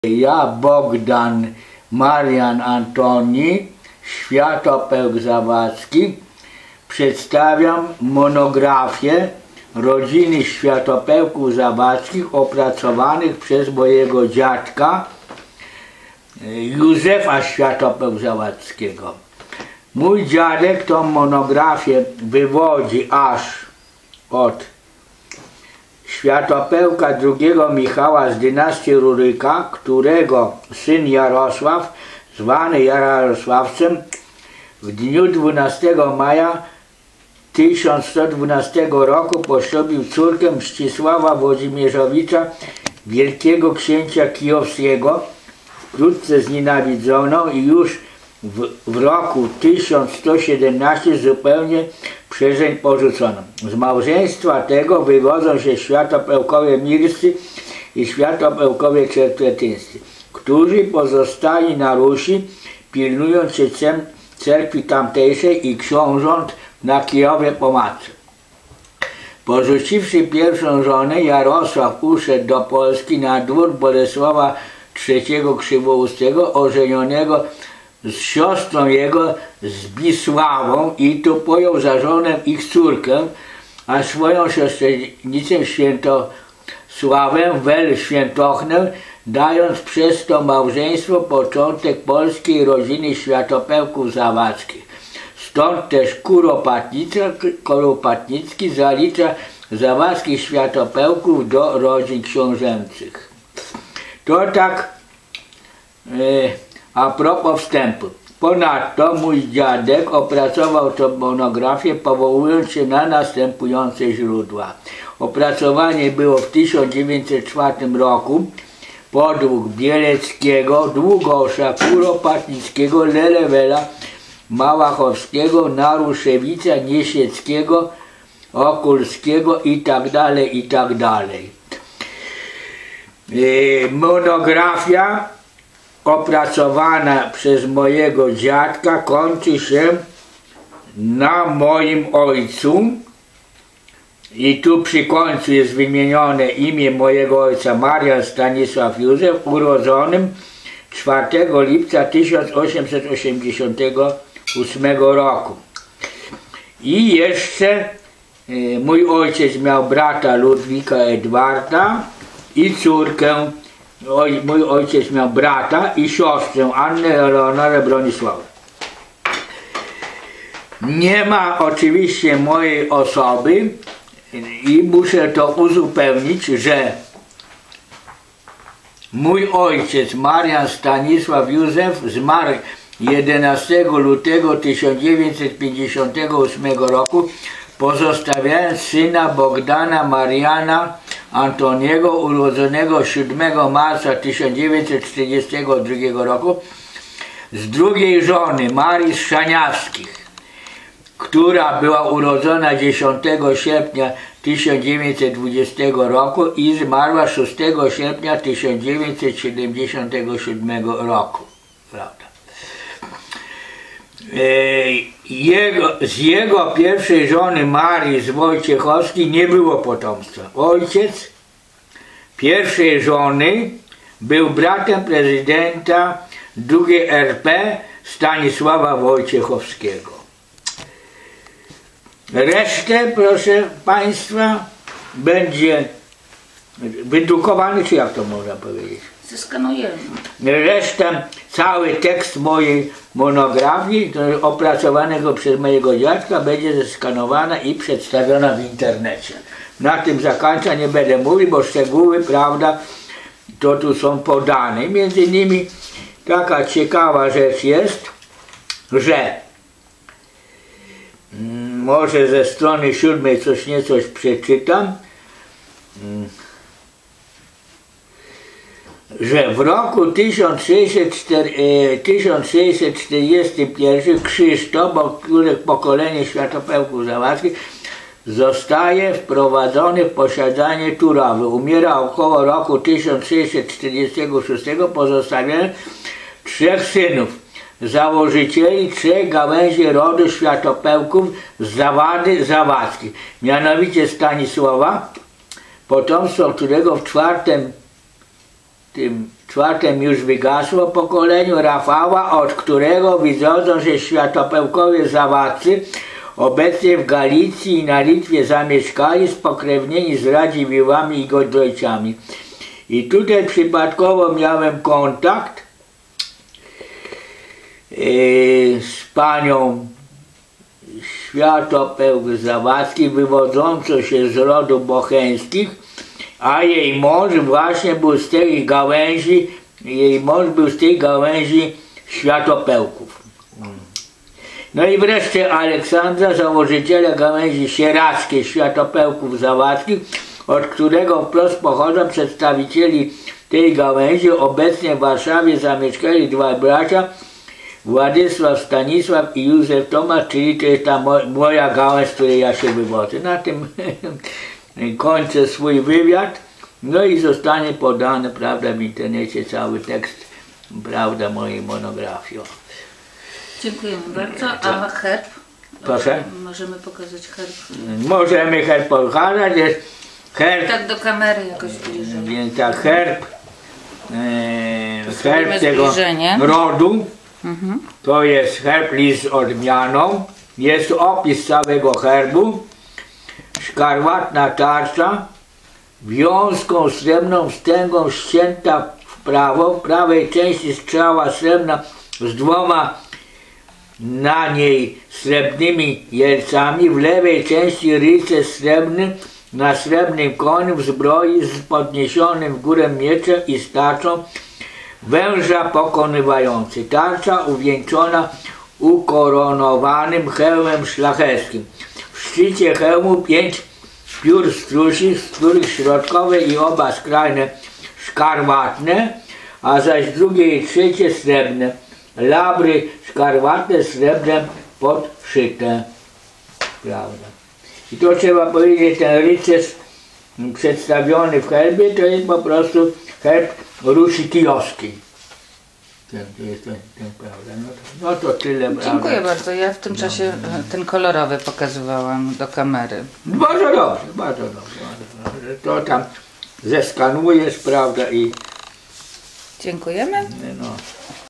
Ja, Bogdan Marian Antoni, Światopełk Zawadzki, przedstawiam monografię rodziny Światopełków Zawadzkich opracowanych przez mojego dziadka Józefa Światopełk-Zawadzkiego. Mój dziadek tą monografię wywodzi aż od Światopełka II Michała z dynastii Ruryka, którego syn Jarosław, zwany Jarosławcem, w dniu 12 maja 1112 roku poślubił córkę Mścisława Włodzimierzowicza, wielkiego księcia kijowskiego, wkrótce znienawidzoną i już w roku 1117 zupełnie przezeń porzuconą. Z małżeństwa tego wywodzą się Światopełkowie Mirscy i Światopełkowie Czerkwetyńscy, którzy pozostali na Rusi, pilnując się cerkwi tamtejszej i książąt na Kijowie po matce. Porzuciwszy pierwszą żonę, Jarosław uszedł do Polski na dwór Bolesława III Krzywoustego, ożenionego z siostrą jego Zbisławą, i tu pojął za żonę ich córkę, a swoją siostrzenicę Świętosławę wel Świętochnę, dając przez to małżeństwo początek polskiej rodziny Światopełków Zawadzkich. Stąd też Kuropatnicki zalicza Zawadzkich Światopełków do rodzin książęcych. To tak a propos wstępu. Ponadto mój dziadek opracował tę monografię, powołując się na następujące źródła. Opracowanie było w 1904 roku podług Bieleckiego, Długosza, Kuropatnickiego, Lelewela, Małachowskiego, Naruszewicza, Niesieckiego, Okulskiego itd. Monografia opracowana przez mojego dziadka kończy się na moim ojcu, i tu przy końcu jest wymienione imię mojego ojca, Marian Stanisław Józef, urodzonym 4 lipca 1888 roku. I jeszcze mój ojciec miał brata Ludwika Edwarda i córkę. Mój ojciec miał brata i siostrę Annę Eleonorę Bronisławę. Nie ma oczywiście mojej osoby i muszę to uzupełnić, że mój ojciec Marian Stanisław Józef zmarł 11 lutego 1958 roku, pozostawiając syna Bogdana Mariana Antoniego, urodzonego 7 marca 1942 roku, z drugiej żony Marii Szaniawskich, która była urodzona 10 sierpnia 1920 roku i zmarła 6 sierpnia 1977 roku. Prawda? Z jego pierwszej żony Marii z Wojciechowskiej nie było potomstwa. Ojciec pierwszej żony był bratem prezydenta II RP Stanisława Wojciechowskiego. Resztę, proszę Państwa, będzie wydrukowany, czy jak to można powiedzieć? Zeskanujemy. Resztę, cały tekst mojej monografii, opracowanego przez mojego dziadka, będzie zeskanowana i przedstawiona w internecie. Na tym zakończę, nie będę mówił, bo szczegóły, prawda, to tu są podane. Między innymi taka ciekawa rzecz jest, że może ze strony 7 coś przeczytam, że w roku 1641 Krzysztof, pokolenie Światopełków Zawadzkich, zostaje wprowadzony w posiadanie Turowy. Umiera około roku 1646, pozostawiając 3 synów, założycieli 3 gałęzi rodu Światopełków z Zawady Zawadzkich, mianowicie Stanisława, potomstwo którego w czwartym już wygasło pokoleniu Rafała, od którego widząc, że światopełkowie zawadzcy obecnie w Galicji i na Litwie zamieszkali, spokrewnieni z Radziwiłłami i Godojcami. I tutaj przypadkowo miałem kontakt z panią Światopełk Zawadzki, wywodzącą się z rodu bocheńskich, a jej mąż właśnie był z tej gałęzi Światopełków. No i wreszcie Aleksandra, założyciela gałęzi sieradzkiej Światopełków Zawadzkich, od którego wprost pochodzą przedstawicieli tej gałęzi. Obecnie w Warszawie zamieszkali dwaj bracia, Władysław Stanisław i Józef Tomasz, czyli to jest ta moja gałąź, z której ja się wywodzę. Na tym kończę swój wywiad. No i zostanie podany, prawda, w internecie cały tekst, prawda, mojej monografii. Dziękujemy bardzo. A herb? Proszę? Możemy pokazać herb. Możemy herb pokazać. Jest herb. Tak do kamery jakoś zbliżenie. Więc tak, herb tego zbliżenie rodu. To jest herb list z odmianą. Jest opis całego herbu. Szkarłatna tarcza, wiązką srebrną wstęgą ścięta w prawo. W prawej części strzała srebrna z dwoma na niej srebrnymi jelcami. W lewej części rycerz srebrny na srebrnym koniu w zbroi z podniesionym w górę mieczem i z tarczą węża pokonywający. Tarcza uwieńczona ukoronowanym hełmem szlacheckim. W szczycie hełmu 5 piór strusi, z których środkowe i oba skrajne szkarłatne, a zaś drugie i trzecie srebrne. Labry szkarłatne srebrem podszyte. Prawda. I to trzeba powiedzieć, ten rycerz przedstawiony w herbie to jest po prostu herb Rusi Kijowskiej. Prawda. No to tyle. Dziękuję prawda. bardzo. Ja w tym czasie ten kolorowy pokazywałam do kamery. Bardzo dobrze, bardzo dobrze. To tam zeskanujesz, prawda, i Dziękujemy. no.